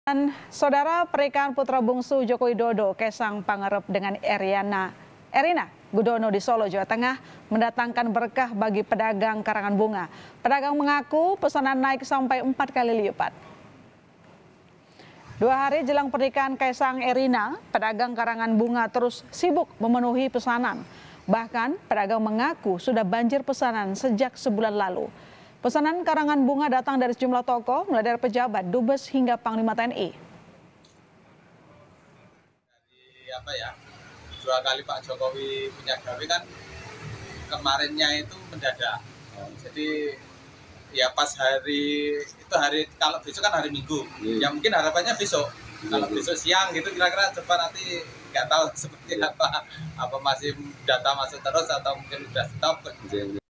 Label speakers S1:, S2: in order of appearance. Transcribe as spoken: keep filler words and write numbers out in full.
S1: Saudara, pernikahan putra bungsu Joko Widodo, Kaisang Pangarep dengan Eriana, Erina Gudono di Solo, Jawa Tengah mendatangkan berkah bagi pedagang karangan bunga. Pedagang mengaku pesanan naik sampai empat kali lipat. Dua hari jelang pernikahan Kaisang Erina, pedagang karangan bunga terus sibuk memenuhi pesanan. Bahkan pedagang mengaku sudah banjir pesanan sejak sebulan lalu. Pesanan karangan bunga datang dari sejumlah toko, mulai dari pejabat, dubes hingga Panglima T N I.
S2: Dari apa ya, dua kali Pak Jokowi punya gawe kan kemarinnya itu mendadak. Jadi ya pas hari itu hari kalau besok kan hari Minggu, hmm. ya mungkin harapannya besok. Hmm. Kalau besok siang gitu kira-kira coba nanti nggak tahu seperti apa, apa masih data masuk terus atau mungkin udah stop. Hmm.